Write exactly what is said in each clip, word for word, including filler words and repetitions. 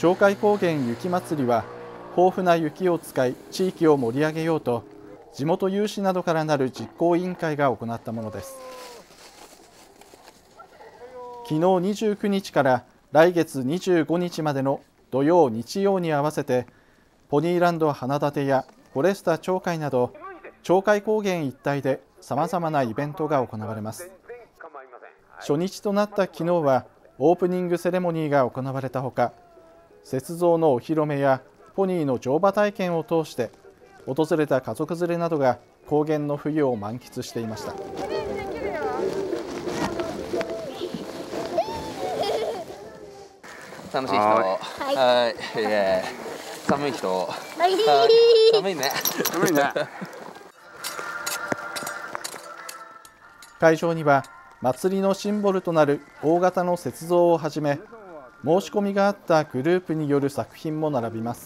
鳥海高原雪まつりは豊富な雪を使い地域を盛り上げようと地元有志などからなる実行委員会が行ったものです。昨日にじゅうくにちから来月にじゅうごにちまでの土曜日曜に合わせてポニーランド花立やフォレスタ鳥海など鳥海高原一帯でさまざまなイベントが行われます。初日となった昨日はオープニングセレモニーが行われたほか、雪像のお披露目やポニーの乗馬体験を通して訪れた家族連れなどが高原の冬を満喫していました。 楽しい人、はい、いえ、寒い人、寒いね、寒いね。 会場には祭りのシンボルとなる大型の雪像をはじめ、申し込みがあったグループによる作品も並びます。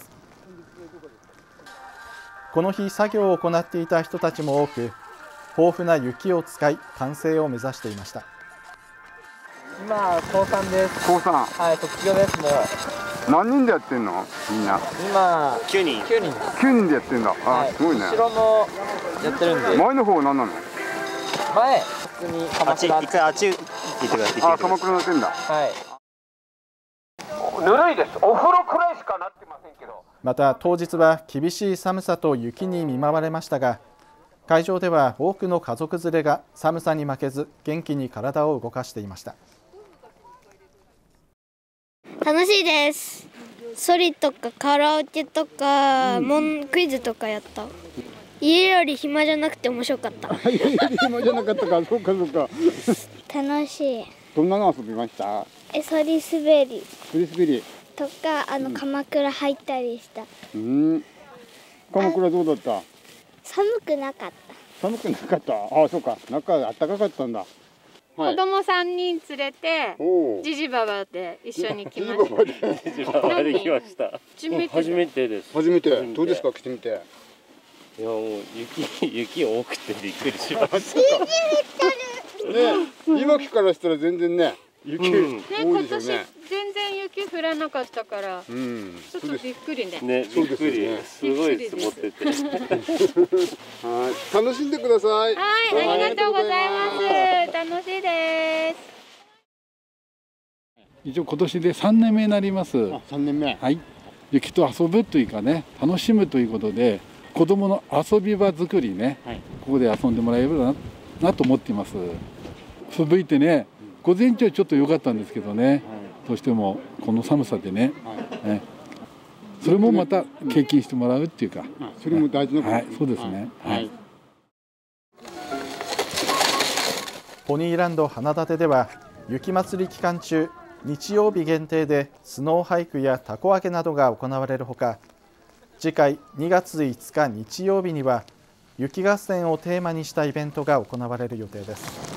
この日作業を行っていた人たちも多く、豊富な雪を使い完成を目指していました。 今高さんです。 高さん。 はい、卒業です。もう何人でやってんの？みんな。 今きゅうにん。 きゅうにんです。 きゅうにんでやってんだ。あ、 はい、 すごいね。 後ろもやってるんで。 前の方は何なの？ 前普通に鎌倉。 あっち、一回あっち行ってください。 あ、鎌倉の点だ。 はい。 ぬるいです。お風呂くらいしかなってませんけど。 また当日は厳しい寒さと雪に見舞われましたが、会場では多くの家族連れが寒さに負けず元気に体を動かしていました。 楽しいです。ソリとかカラオケとか、うん、モンクイズとかやった。家より暇じゃなくて面白かった。 家より暇じゃなかったか、そうかそうか。 楽しい。 どんなの遊びました？ え、そり滑り。 そり滑り。 とか、あの、うん、鎌倉入ったりした。 うん。鎌倉どうだった？ 寒くなかった。 寒くなかった。ああ、そうか。中暖かかったんだ。 子供三人連れて、ジジババで一緒に来ました。 ジジババで来ました。 初めてです。 初めて。どうですか、来てみて。 いや、もう雪雪多くてびっくりしました。 ね、今からしたら全然ね、雪多いですよね。 今年全然雪降らなかったから、ちょっとびっくりね。 ね、びっくり。すごい積もってて。 はい、楽しんでください。 はい、ありがとうございます。楽しいです。 一応今年でさんねんめになります。 あ、さんねんめ。 はい。雪と遊ぶというかね、楽しむということで、子どもの遊び場作りね、はい、ここで遊んでもらえればな、なと思っています。ふぶいてね、午前中はちょっと良かったんですけどね、はい、どうしてもこの寒さでね、はいね、それもまた経験してもらうっていうか、 うん、それも大事なことですね。はい、そうですね。はいはい、 ポニーランド花立では雪まつり期間中、日曜日限定でスノーハイクやたこ揚げなどが行われるほか、次回にがついつか日曜日には雪合戦をテーマにしたイベントが行われる予定です。